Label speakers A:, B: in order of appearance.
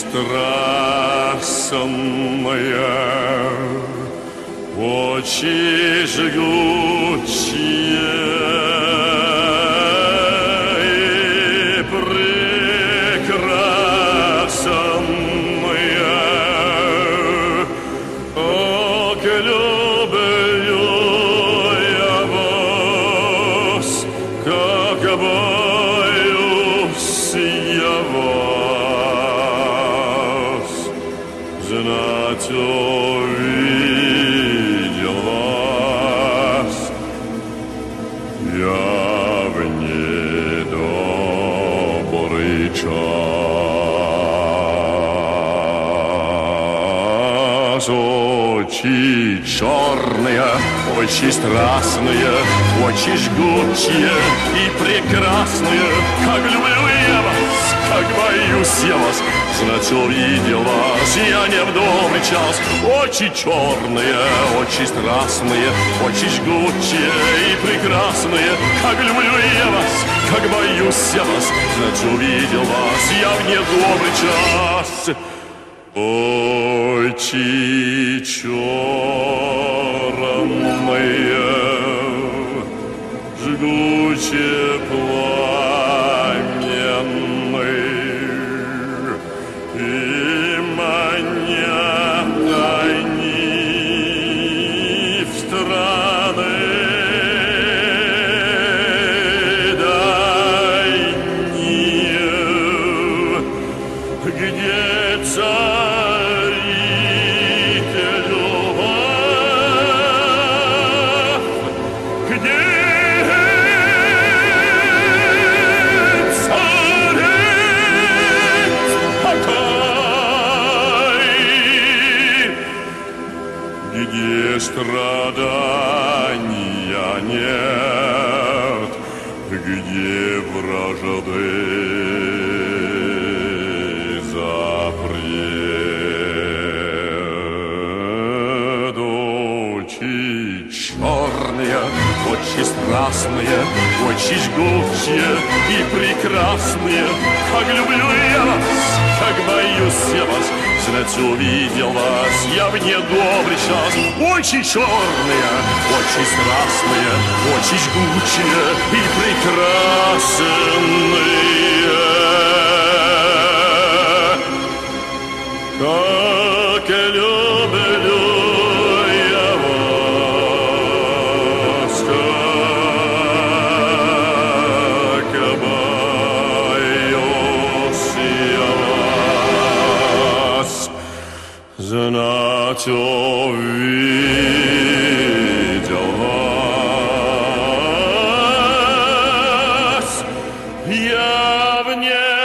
A: страстная, очи жгучие и прекрасная, как люблю я вас, как боюсь я вас. Знать увидел вас я в недобрый час. Очи черные, очи страстные, очи жгучие и прекрасные, как люблю я вас, как боюсь я вас. Знать увидел вас я не в добрый час. Очи черные, очи страстные, очи жгучие и прекрасные, как люблю я вас, как боюсь я вас. Знать увидел вас я в недобрый час. Очи черные, жгучие пламенные, и манят они в страны дальние, где царит любовь, где царит покой, где страдания нет, где вражды запрет. Очи черные, очи страстные, очи жгучие и прекрасные, как люблю я вас, как боюсь я вас. Знать увидел вас я в недобрый час. Очи черные, очи страстные, очи жгучие и прекрасные, как люблю я вас, как боюсь я вас. Знать увидел вас я в небе.